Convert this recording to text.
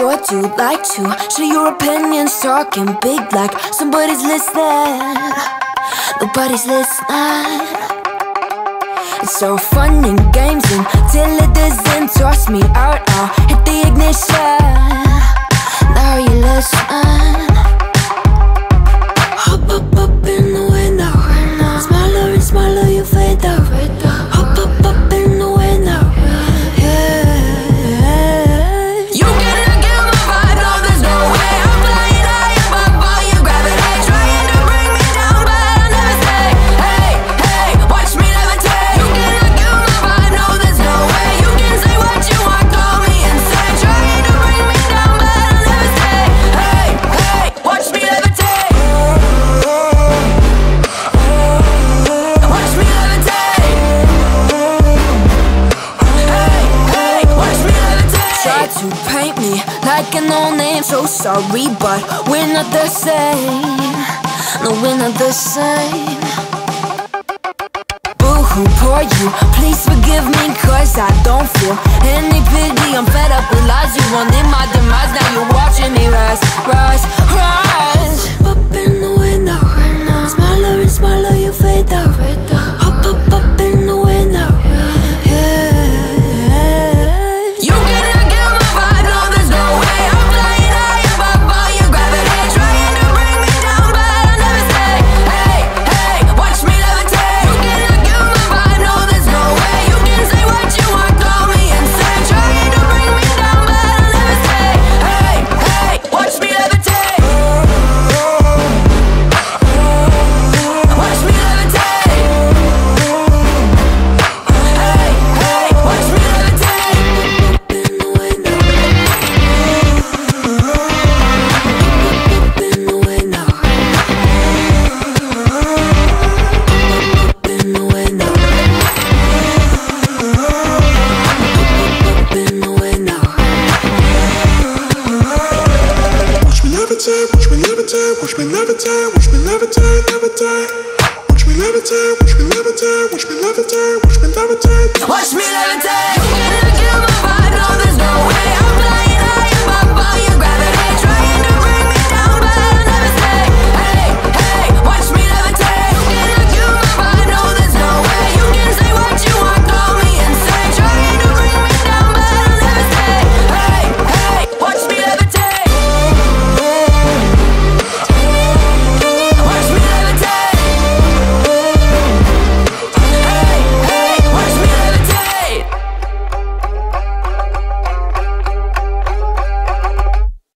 sure do like to share your opinions, talking big like somebody's listening. Nobody's listening. It's so fun and games until it doesn't. Toss me out, I'll hit the ignition. Now you listen. Hop up in the window. Smaller and smaller you fade out. Hop up in the window. To paint me like a no-name, so sorry, but we're not the same. No, we're not the same. Boo-hoo, poor you, please forgive me, cause I don't feel any pity. I'm fed up with lies, you wanted my demise. Now you're watching me rise, rise, rise. Up in the window. Smaller and smaller you fade out. Hop up in the window. Watch me levitate, watch me levitate, watch me levitate, levitate. Watch me levitate, watch me levitate, watch me levitate, watch me levitate. Watch me levitate.